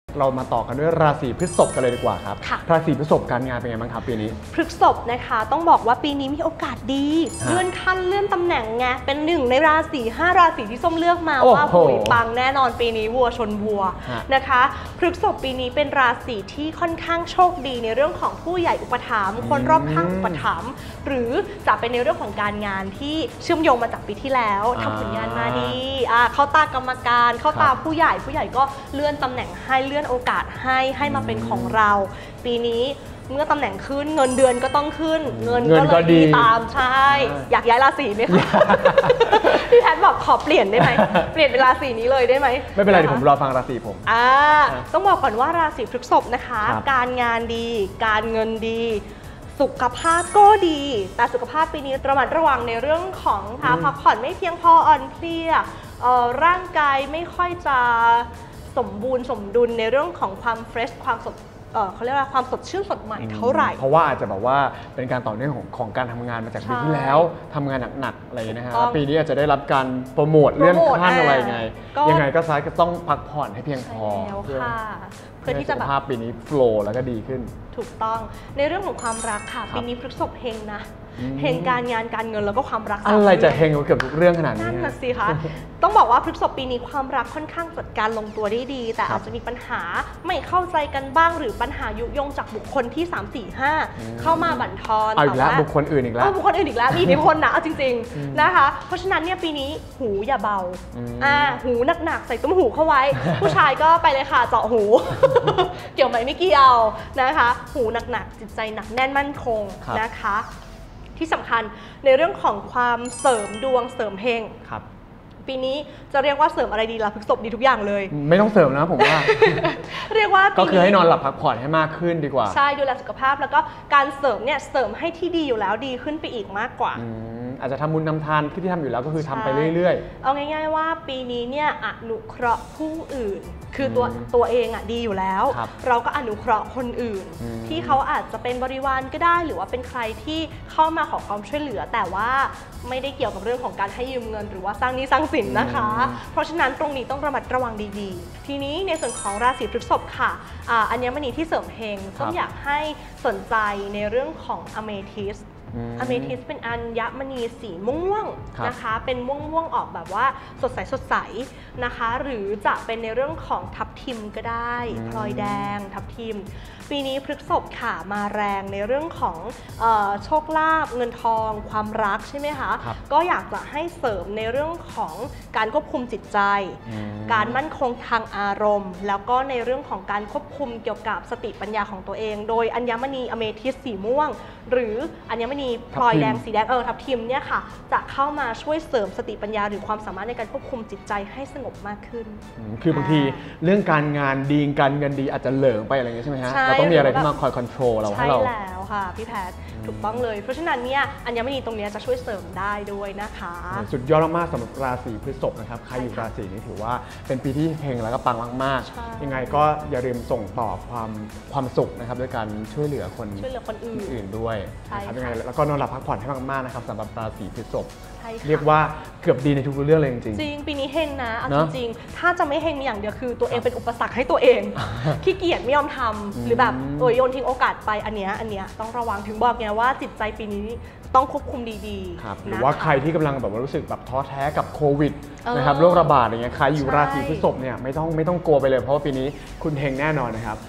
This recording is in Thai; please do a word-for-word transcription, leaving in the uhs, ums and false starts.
เรามาต่อกันด้วยราศีพฤษภกันเลยดีกว่าครับราศีพฤษภการงานเป็นไงบ้างครับปีนี้พฤษภนะคะต้องบอกว่าปีนี้มีโอกาสดีเลื่อนขั้นเลื่อนตำแหน่งไงเป็นหนึ่งในราศีห้าราศีที่ส้มเลือกมาว่าหุยปังแน่นอนปีนี้วัวชนวัวนะคะพฤษภปีนี้เป็นราศีที่ค่อนข้างโชคดีในเรื่องของผู้ใหญ่อุปถัมภ์คนรอบข้างอุปถัมภ์หรือจะเป็นในเรื่องของการงานที่เชื่อมโยงมาจากปีที่แล้วทำผลงานมาดีเข้าตากรรมการเข้าตาผู้ใหญ่ผู้ใหญ่ก็เลื่อนตำแหน่งให้เลื่อนโอกาสให้ให้มาเป็นของเราปีนี้เมื่อตำแหน่งขึ้นเงินเดือนก็ต้องขึ้นเงินก็เลยดีตามใช่อยากย้ายราศีไหมคะพี่แพทย์บอกขอเปลี่ยนได้ไหมเปลี่ยนเป็นราศีนี้เลยได้ไหมไม่เป็นไรเดี๋ยวผมรอฟังราศีผมอ่าต้องบอกก่อนว่าราศีพฤษภนะคะการงานดีการเงินดีสุขภาพก็ดีแต่สุขภาพปีนี้ระมัดระวังในเรื่องของพักผ่อนไม่เพียงพออ่อนเพลียร่างกายไม่ค่อยจะสมบูรณ์สมดุลในเรื่องของความเฟรชความสดเขาเรียกว่าความสดชื่นสดใหม่เท่าไหร่เพราะว่าอาจจะแบบว่าเป็นการต่อเนื่องของของการทำงานมาจากปีที่แล้วทำงานหนักๆอะไรนะฮะปีนี้อาจจะได้รับการโปรโมทเลื่อนขั้นอะไรไงยังไงก็ซ้ายก็ต้องพักผ่อนให้เพียงพอเพื่อเพื่อที่จะแบบภาพปีนี้โฟลว์แล้วก็ดีขึ้นถูกต้องในเรื่องของความรักค่ะปีนี้พฤษภเฮงนะเฮงการงานการเงินแล้วก็ความรักอะไรจะเฮงเกือบทุกเรื่องขนาดนี้นั่นน่ะสิคะต้องบอกว่าพฤษภปีนี้ความรักค่อนข้างจัดการลงตัวได้ดีแต่อาจจะมีปัญหาไม่เข้าใจกันบ้างหรือปัญหายุยงจากบุคคลที่สาม สี่ ห้าเข้ามาบั่นทอนเอาอีกแล้วบุคคลอื่นอีกแล้วบุคคลอื่นอีกแล้วมีอิทธิพลนะจริงๆนะคะเพราะฉะนั้นเนี่ยปีนี้หูอย่าเบาอ่าหูหนักๆใส่ตุ้มหูเข้าไว้ผู้ชายก็ไปเลยค่ะเจาะหูเกี่ยวไหมไม่เกี่ยวนะคะหูหนักๆจิตใจหนักแน่นมั่นคงนะคะที่สำคัญในเรื่องของความเสริมดวงเสริมเฮงปีนี้จะเรียกว่าเสริมอะไรดีล่ะพฤษภดีทุกอย่างเลยไม่ต้องเสริมนะผมว่าเรียกว่าก็คือให้นอนหลับพักผ่อนให้มากขึ้นดีกว่าใช่ดูแลสุขภาพแล้วก็การเสริมเนี่ยเสริมให้ที่ดีอยู่แล้วดีขึ้นไปอีกมากกว่าอาจจะทำบุญนำทานที่ที่ทำอยู่แล้วก็คือทำไปเรื่อยๆเอาง่ายๆว่าปีนี้เนี่ยอนุเคราะห์ผู้อื่นคือตัวตัวเองอ่ะดีอยู่แล้วเราก็อนุเคราะห์คนอื่นที่เขาอาจจะเป็นบริวารก็ได้หรือว่าเป็นใครที่เข้ามาขอความช่วยเหลือแต่ว่าไม่ได้เกี่ยวกับเรื่องของการให้ยืมเงินหรือว่าสร้างหนี้สร้างสินนะคะเพราะฉะนั้นตรงนี้ต้องระมัดระวังดีๆทีนี้ในส่วนของราศีพฤษภค่ะอัญมณีที่เสริมเฮงต้องอยากให้สนใจในเรื่องของอเมทิสอเมทิสเป็นอัญมณีสีม่วงนะคะเป็นม่วงม่วงออกแบบว่าสดใสสดใสนะคะหรือจะเป็นในเรื่องของทับทิมก็ได้พลอยแดงทับทิมปีนี้พฤษภค่ะมาแรงในเรื่องของโชคลาภเงินทองความรักใช่ไหมคะก็อยากจะให้เสริมในเรื่องของการควบคุมจิตใจการมั่นคงทางอารมณ์แล้วก็ในเรื่องของการควบคุมเกี่ยวกับสติปัญญาของตัวเองโดยอัญมณีอเมทิสสีม่วงหรืออัญมณีพลอยแดงสีแดงเออทับทิมเนี่ยค่ะจะเข้ามาช่วยเสริมสติปัญญาหรือความสามารถในการควบคุมจิตใจให้สงบมากขึ้นคือบางทีเรื่องการงานดีการเงินดีอาจจะเหลิงไปอะไรอย่างเงี้ยใช่ไหมฮะเราต้องมีอะไรที่มาคอยคอนโทรลเราให้เราใช่แล้วค่ะพี่แพทย์ถูกต้องเลยเพราะฉะนั้นเนี่ยอัญมณีตรงนี้จะช่วยเสริมได้ด้วยนะคะสุดยอดมากสำหรับราศีพฤษภนะครับใครอยู่ราศีนี้ถือว่าเป็นปีที่เฮงแล้วก็ปังมากๆยังไงก็อย่าลืมส่งต่อความความสุขนะครับด้วยการช่วยเหลือคนช่วยเหลือคนอื่นด้วยนะครับยังไงแล้วก็นอนหลับพักผ่อนให้มากๆนะครับสำหรับราศีพฤษภเรียกว่าเกือบดีในทุกเรื่องเลยจริงจริงปีนี้เฮงนะเอาจริงๆถ้าจะไม่เฮงอย่างเดียวคือตัวเองเป็นอุปสรรคให้ตัวเองขี้เกียจไม่ยอมทำหรือแบบเออโยนทิ้งโอกาสไปอันเนี้ยอันเนี้ยต้องระวังถึงบอกไงว่าจิตใจปีนี้ต้องควบคุมดีๆหรือว่าใครที่กำลังแบบว่ารู้สึกแบบท้อแท้กับโควิดนะครับโรคระบาดอย่างเงี้ยใครอยู่ราศีพฤษภเนี่ยไม่ต้องไม่ต้องกลัวไปเลยเพราะว่าปีนี้คุณเฮงแน่นอนนะครับ